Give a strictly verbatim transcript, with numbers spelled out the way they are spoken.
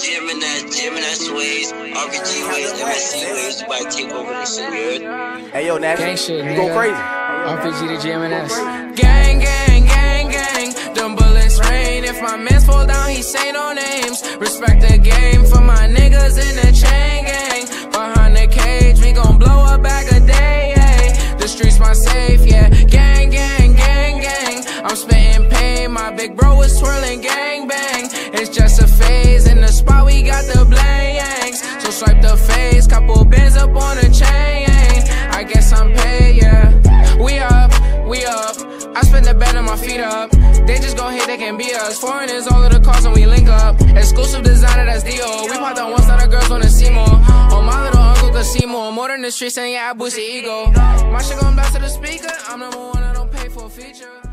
Gemini, Gemini Sways, R P G Ways, M S C Ways, you about to take over this shit, you heard? Hey yo, Nash, gang shit, you nigga. go crazy. R P G to G M N S. Gang, gang, gang, gang. Them bullets rain. If my mans fall down, he say no names. Respect the game for my niggas in the chain gang. Behind the cage, we gon' blow a bag a day. Hey. The streets my safe, yeah. Gang, gang, gang, gang. I'm spitting pain. My big bro is twirling gang bang. It's just a phase. In the spot, we got the blangs. So swipe the face. Couple bands up on the chain. I guess I'm paid, yeah. We up, we up. I spend the bed on my feet up. They just gon' hate, they can be us. Foreigners, all of the cars and we link up. Exclusive designer, that's D O. We pop that once, now the girls wanna see more. Oh, my little uncle could see more. More than the streets and yeah, I boost the ego. My shit gon' blast to the speaker. I'm number one, I don't pay for a feature.